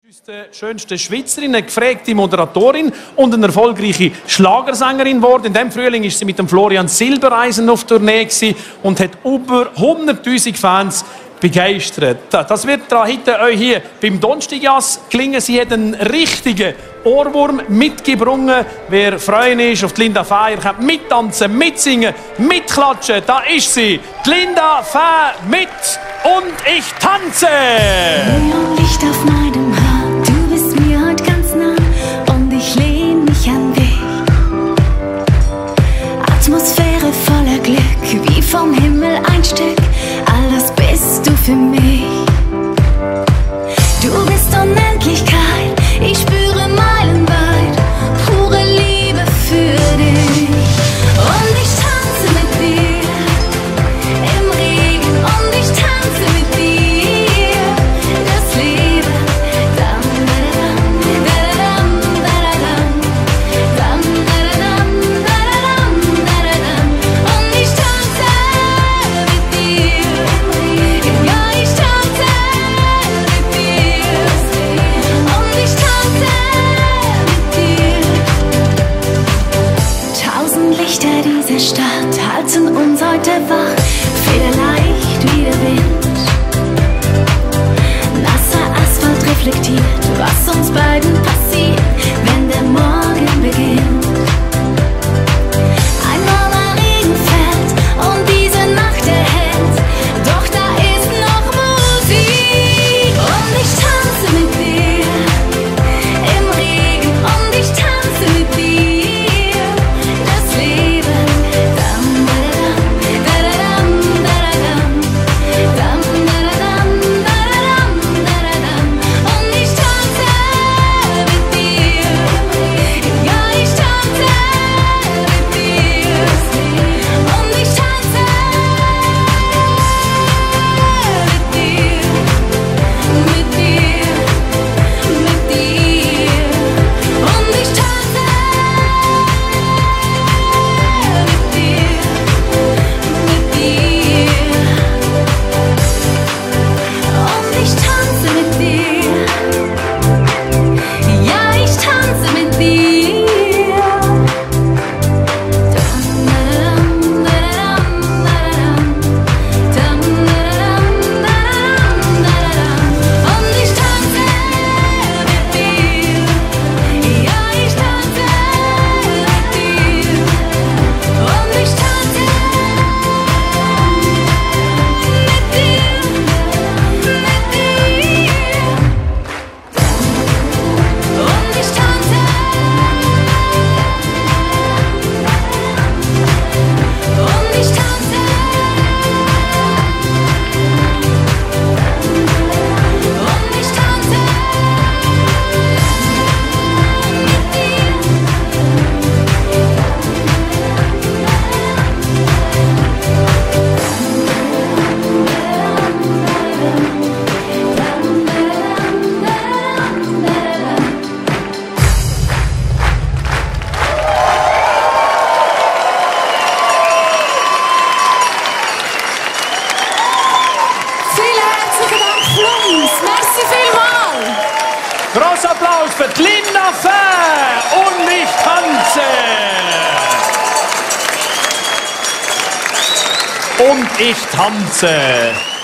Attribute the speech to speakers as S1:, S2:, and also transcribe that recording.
S1: Schönste Schweizerin, eine gefragte Moderatorin und eine erfolgreiche Schlagersängerin geworden. In diesem Frühling ist sie mit dem Florian Silbereisen auf Tournee und hat über 100'000 Fans begeistert. Das wird heute euch hier beim Donnerstagjass gelingen. Sie hat einen richtigen Ohrwurm mitgebracht. Wer freuen ist auf die Linda Fäh, kann mittanzen, mitsingen, mitklatschen. Da ist sie, die Linda Fäh mit «Und ich tanze».
S2: Neonlicht auf meinem Haar, du bist mir heute ganz nah und ich lehn mich an dich. Atmosphäre voller Glück, wie vom Himmel ein Stück, all das bist du für mich. Du bist Unendlichkeit, ich spüre meilenweit pure Liebe für dich. Und ich tanze mit dir im Regen und ich tanze mit dir das Leben. Dam, dadadam, dadadam, dadadam, dam, dadadam, dadadam. Und ich tanze mit dir, ja ich tanze mit dir. Und ich tanze mit dir. Tausend Lichter dieser Stadt halten uns heute wach, federleicht wie der Wind. Nasser Asphalt reflektiert, was uns beiden passiert, wenn der Morgen beginnt. Ein warmer Regen fällt und diese Nacht erhellt, doch da ist noch Musik. Und ich tanze mit dir im Regen und ich tanze mit dir das Leben. Dam, dadadam, dadadam, dadadam, dam, dadadam, dadadam, dadadam. Und ich tanze mit dir, ja ich tanze mit dir. Und ich tanze mit dir, mit dir, mit dir. Und ich tanze mit dir, mit dir. Und ich tanze mit dir, ja ich tanze mit dir. Dam, dadadam, dadadam, dadadam, dam, dadadam, dadadam. Und ich tanze mit dir, ja ich tanze mit dir. Und ich tanze mit dir, mit dir. Und ich tanze, und ich tanze, und ich tanze mit dir.
S3: Vielen herzlichen Dank, Flums. Merci vielmals.
S1: Großer Applaus für die Linda Fäh und ich tanze. Und ich tanze.